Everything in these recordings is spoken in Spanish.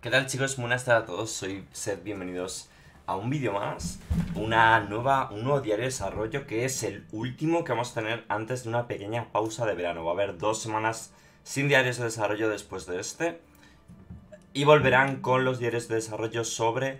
¿Qué tal, chicos? Buenas tardes a todos, soy Seth, bienvenidos a un vídeo más, un nuevo diario de desarrollo que es el último que vamos a tener antes de una pequeña pausa de verano. Va a haber 2 semanas sin diarios de desarrollo después de este y volverán con los diarios de desarrollo sobre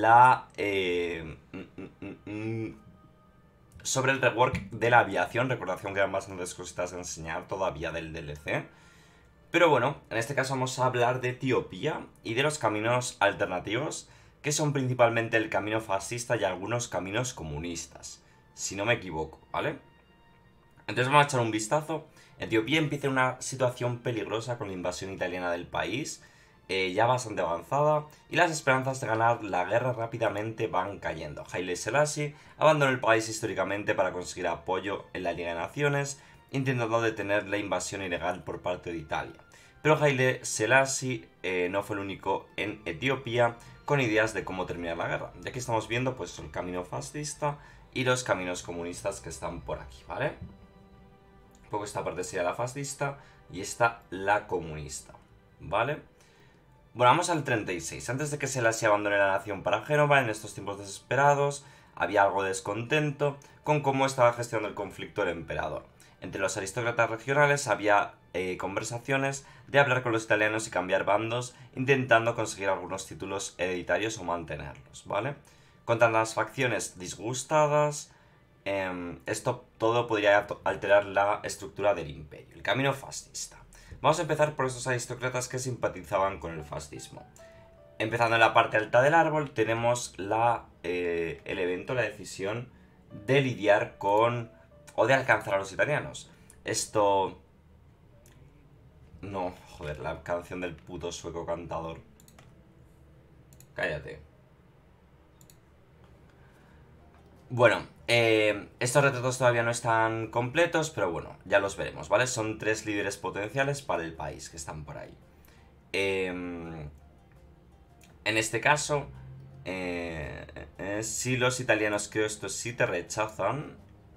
sobre el rework de la aviación. Recordad que quedan bastantes cositas a enseñar todavía del DLC. Pero bueno, en este caso vamos a hablar de Etiopía y de los caminos alternativos, que son principalmente el camino fascista y algunos caminos comunistas, si no me equivoco, ¿vale? Entonces vamos a echar un vistazo. Etiopía empieza en una situación peligrosa con la invasión italiana del país, ya bastante avanzada, y las esperanzas de ganar la guerra rápidamente van cayendo. Haile Selassie abandonó el país históricamente para conseguir apoyo en la Liga de Naciones, intentando detener la invasión ilegal por parte de Italia. Pero Haile Selassie no fue el único en Etiopía con ideas de cómo terminar la guerra. Y aquí estamos viendo pues el camino fascista y los caminos comunistas que están por aquí, ¿vale? Un poco esta parte sería la fascista y esta la comunista, ¿vale? Bueno, vamos al 36. Antes de que Selassie abandone la nación para Génova, en estos tiempos desesperados, había algo de descontento con cómo estaba gestionando el conflicto el emperador. Entre los aristócratas regionales había conversaciones de hablar con los italianos y cambiar bandos, intentando conseguir algunos títulos hereditarios o mantenerlos, ¿vale? Con tantas facciones disgustadas, esto todo podría alterar la estructura del imperio. El camino fascista. Vamos a empezar por esos aristócratas que simpatizaban con el fascismo. Empezando en la parte alta del árbol tenemos el evento, la decisión de lidiar con o de alcanzar a los italianos. Esto... No, joder, la canción del puto sueco cantador. Cállate. Bueno, estos retratos todavía no están completos, pero bueno, ya los veremos, ¿vale? Son 3 líderes potenciales para el país que están por ahí. En este caso, si los italianos, creo esto sí te rechazan.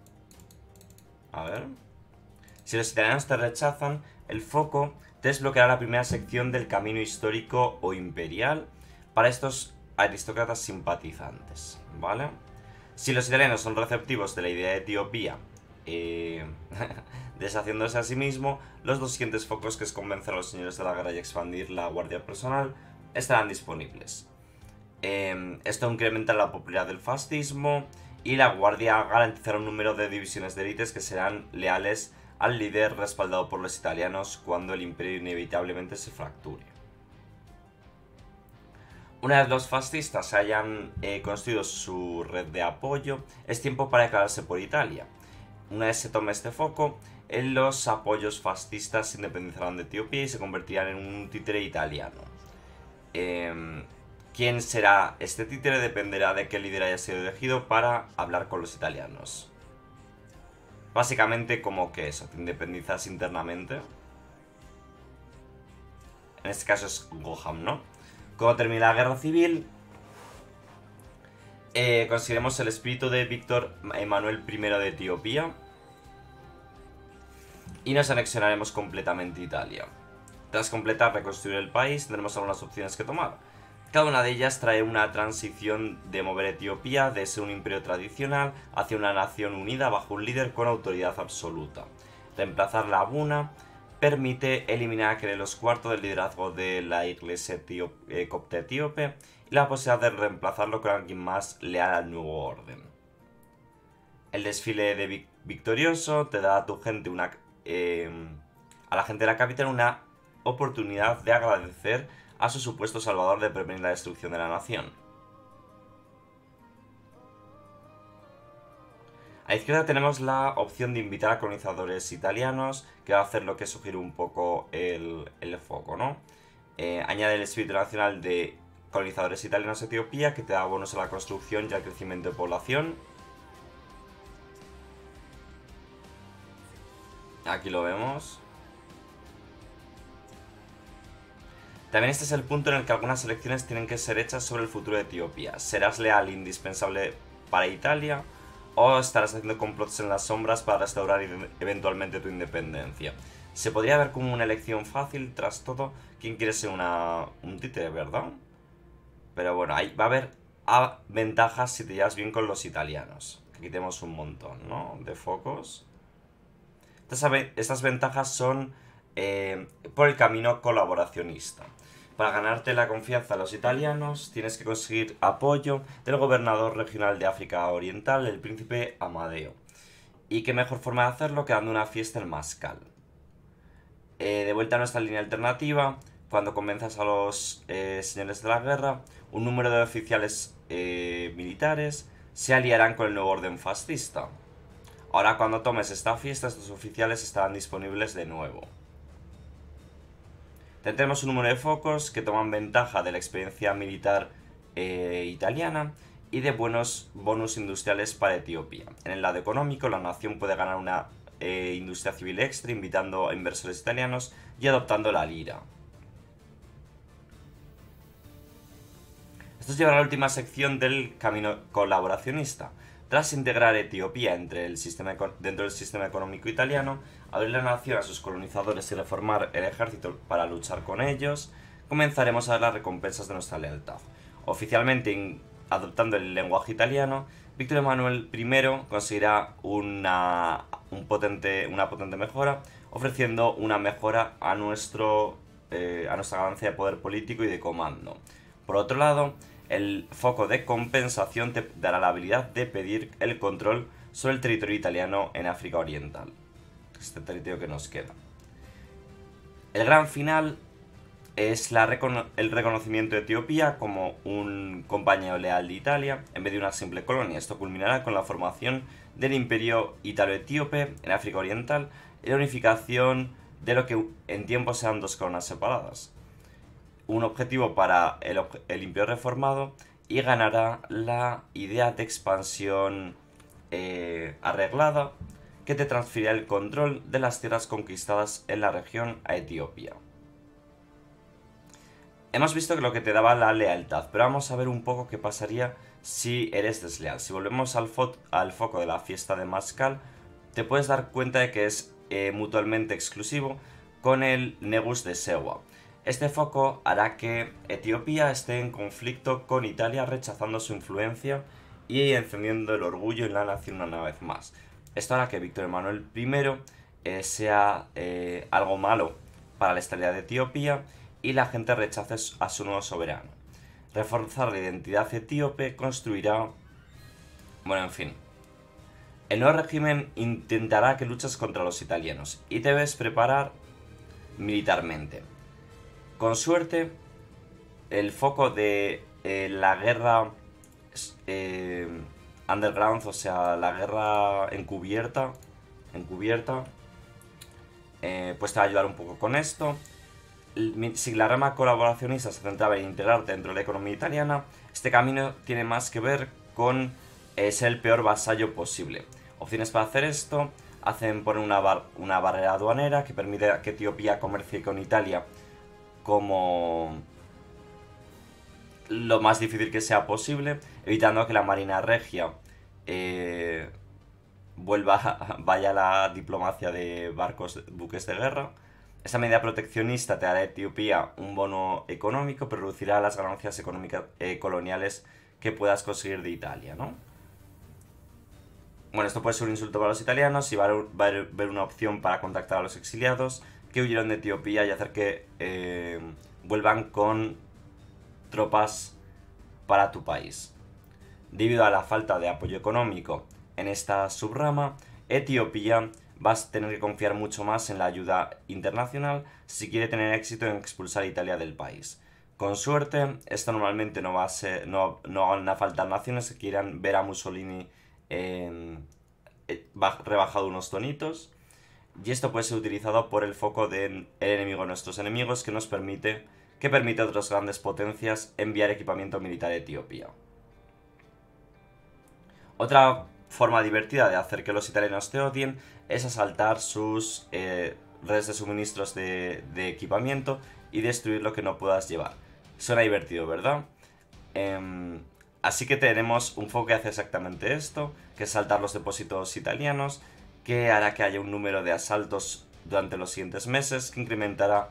A ver. Si los italianos te rechazan, el foco desbloqueará la primera sección del camino histórico o imperial para estos aristócratas simpatizantes, ¿vale? Si los italianos son receptivos de la idea de Etiopía, deshaciéndose a sí mismo, los 2 siguientes focos, que es convencer a los señores de la guerra y expandir la guardia personal, estarán disponibles. Esto incrementa la popularidad del fascismo y la guardia garantizará un número de divisiones de élites que serán leales al líder respaldado por los italianos cuando el imperio inevitablemente se fracture. Una vez los fascistas hayan construido su red de apoyo, es tiempo para declararse por Italia. Una vez se tome este foco, los apoyos fascistas se independizarán de Etiopía y se convertirán en un títere italiano. ¿Quién será este títere? Dependerá de qué líder haya sido elegido para hablar con los italianos. Básicamente como que eso, te independizas internamente. En este caso es Goham, ¿no? Cuando termine la guerra civil, conseguiremos el espíritu de Víctor Emanuel I de Etiopía y nos anexionaremos completamente Italia. Tras completar reconstruir el país, tendremos algunas opciones que tomar. Cada una de ellas trae una transición de mover Etiopía de ser un imperio tradicional hacia una nación unida bajo un líder con autoridad absoluta. Reemplazar la Abuna permite eliminar a Kerelos IV del liderazgo de la iglesia copta etíope y la posibilidad de reemplazarlo con alguien más leal al nuevo orden. El desfile de victorioso te da a tu gente a la gente de la capital una oportunidad de agradecer a su supuesto salvador de prevenir la destrucción de la nación. A la izquierda tenemos la opción de invitar a colonizadores italianos, que va a hacer lo que sugiere un poco el foco, ¿no? Añade el espíritu nacional de colonizadores italianos a Etiopía, que te da bonos a la construcción y al crecimiento de población. Aquí lo vemos. También este es el punto en el que algunas elecciones tienen que ser hechas sobre el futuro de Etiopía. ¿Serás leal e indispensable para Italia? ¿O estarás haciendo complots en las sombras para restaurar eventualmente tu independencia? Se podría ver como una elección fácil, tras todo, ¿quién quiere ser un títere, verdad? Pero bueno, ahí va a haber ventajas si te llevas bien con los italianos. Aquí tenemos un montón, ¿no? De focos. Estas ventajas son por el camino colaboracionista. Para ganarte la confianza de los italianos, tienes que conseguir apoyo del gobernador regional de África Oriental, el príncipe Amadeo. Y qué mejor forma de hacerlo que dando una fiesta en Mascal. De vuelta a nuestra línea alternativa, cuando convenzas a los señores de la guerra, un número de oficiales militares se aliarán con el nuevo orden fascista. Ahora cuando tomes esta fiesta, estos oficiales estarán disponibles de nuevo. Tendremos un número de focos que toman ventaja de la experiencia militar italiana y de buenos bonus industriales para Etiopía. En el lado económico, la nación puede ganar una industria civil extra, invitando a inversores italianos y adoptando la lira. Esto lleva a la última sección del camino colaboracionista. Tras integrar Etiopía dentro del sistema económico italiano, abrir la nación a sus colonizadores y reformar el ejército para luchar con ellos, comenzaremos a ver las recompensas de nuestra lealtad. Oficialmente, adoptando el lenguaje italiano, Víctor Emmanuel I conseguirá una potente mejora, ofreciendo una mejora a nuestra ganancia de poder político y de comando. Por otro lado, el foco de compensación te dará la habilidad de pedir el control sobre el territorio italiano en África Oriental. Este territorio que nos queda. El gran final es el reconocimiento de Etiopía como un compañero leal de Italia en vez de una simple colonia. Esto culminará con la formación del imperio italo-etíope en África Oriental y la unificación de lo que en tiempo sean dos coronas separadas. Un objetivo para el imperio reformado y ganará la idea de expansión arreglada que te transfiere el control de las tierras conquistadas en la región a Etiopía. Hemos visto que lo que te daba la lealtad, pero vamos a ver un poco qué pasaría si eres desleal. Si volvemos al foco de la fiesta de Mascal, te puedes dar cuenta de que es mutuamente exclusivo con el Negus de Sewa. Este foco hará que Etiopía esté en conflicto con Italia, rechazando su influencia y encendiendo el orgullo en la nación una vez más. Esto hará que Víctor Emmanuel I sea algo malo para la estabilidad de Etiopía y la gente rechace a su nuevo soberano. Reforzar la identidad etíope construirá... Bueno, en fin. El nuevo régimen intentará que luches contra los italianos y debes preparar militarmente. Con suerte, el foco de la guerra underground, o sea, la guerra encubierta, pues te va a ayudar un poco con esto. Si la rama colaboracionista se centraba en integrarte dentro de la economía italiana, este camino tiene más que ver con ser el peor vasallo posible. Opciones para hacer esto hacen poner una barrera aduanera que permite que Etiopía comercie con Italia como lo más difícil que sea posible, evitando que la Marina Regia vaya a la diplomacia de buques de guerra. Esta medida proteccionista te dará a Etiopía un bono económico, pero reducirá las ganancias económicas coloniales que puedas conseguir de Italia, ¿no? Bueno, esto puede ser un insulto para los italianos y va a haber una opción para contactar a los exiliados que huyeron de Etiopía y hacer que vuelvan con tropas para tu país. Debido a la falta de apoyo económico en esta subrama, Etiopía va a tener que confiar mucho más en la ayuda internacional si quiere tener éxito en expulsar a Italia del país. Con suerte, esto normalmente no van a faltar naciones que quieran ver a Mussolini rebajado unos tonitos. Y esto puede ser utilizado por el foco del enemigo de nuestros enemigos, que permite a otras grandes potencias enviar equipamiento militar a Etiopía. Otra forma divertida de hacer que los italianos te odien es asaltar sus redes de suministros de equipamiento y destruir lo que no puedas llevar. Suena divertido, ¿verdad? Así que tenemos un foco que hace exactamente esto, que es saltar los depósitos italianos, que hará que haya un número de asaltos durante los siguientes meses, que incrementará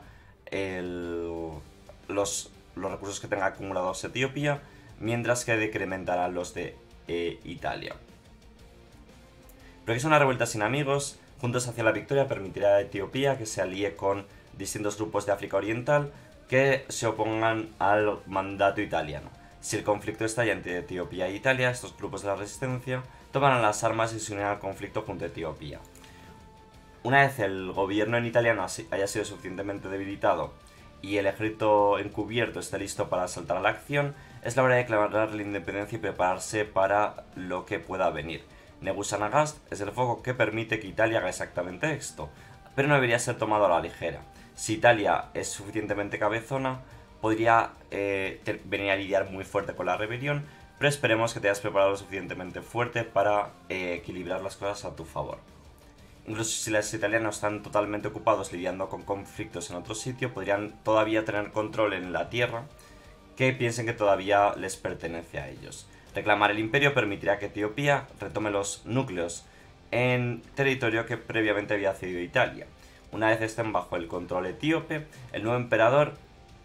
los recursos que tenga acumulados Etiopía, mientras que decrementará los de Italia. Pero que es una revuelta sin amigos. Juntos hacia la victoria permitirá a Etiopía que se alíe con distintos grupos de África Oriental que se opongan al mandato italiano. Si el conflicto estalla entre Etiopía e Italia, estos grupos de la resistencia tomarán las armas y se unirán al conflicto junto a Etiopía. Una vez el gobierno en Italia haya sido suficientemente debilitado y el ejército encubierto esté listo para saltar a la acción, es la hora de declarar la independencia y prepararse para lo que pueda venir. Nebuchadnezzar es el foco que permite que Italia haga exactamente esto, pero no debería ser tomado a la ligera. Si Italia es suficientemente cabezona, podría venir a lidiar muy fuerte con la rebelión, pero esperemos que te hayas preparado lo suficientemente fuerte para equilibrar las cosas a tu favor. Incluso si los italianos están totalmente ocupados lidiando con conflictos en otro sitio, podrían todavía tener control en la tierra que piensen que todavía les pertenece a ellos. Reclamar el imperio permitirá que Etiopía retome los núcleos en territorio que previamente había cedido Italia. Una vez estén bajo el control etíope, el nuevo emperador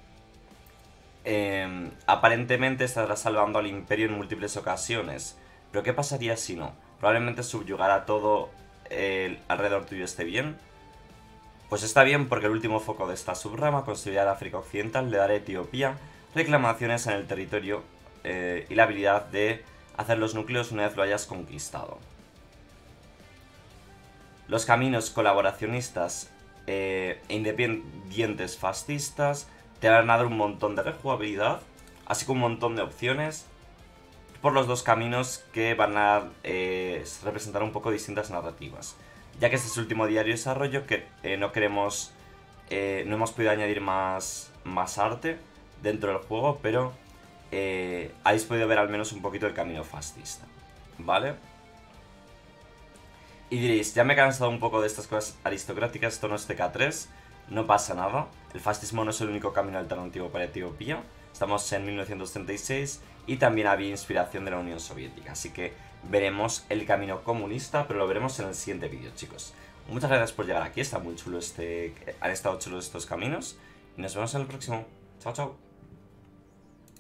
aparentemente estará salvando al imperio en múltiples ocasiones. Pero ¿qué pasaría si no? Probablemente subyugará todo alrededor tuyo esté bien. Pues está bien, porque el último foco de esta subrama, construirá el África Occidental, le dará a Etiopía reclamaciones en el territorio y la habilidad de hacer los núcleos una vez lo hayas conquistado. Los caminos colaboracionistas e independientes fascistas te van a dar un montón de rejugabilidad, así como un montón de opciones por los dos caminos que van a representar un poco distintas narrativas. Ya que este es el último diario de desarrollo, que no hemos podido añadir más arte dentro del juego, pero habéis podido ver al menos un poquito el camino fascista, ¿vale? Y diréis, ya me he cansado un poco de estas cosas aristocráticas, esto no es TK3, no pasa nada. El fascismo no es el único camino alternativo para Etiopía. Estamos en 1936 y también había inspiración de la Unión Soviética, así que veremos el camino comunista, pero lo veremos en el siguiente vídeo, chicos. Muchas gracias por llegar aquí, está muy chulo han estado chulos estos caminos y nos vemos en el próximo. Chao, chao.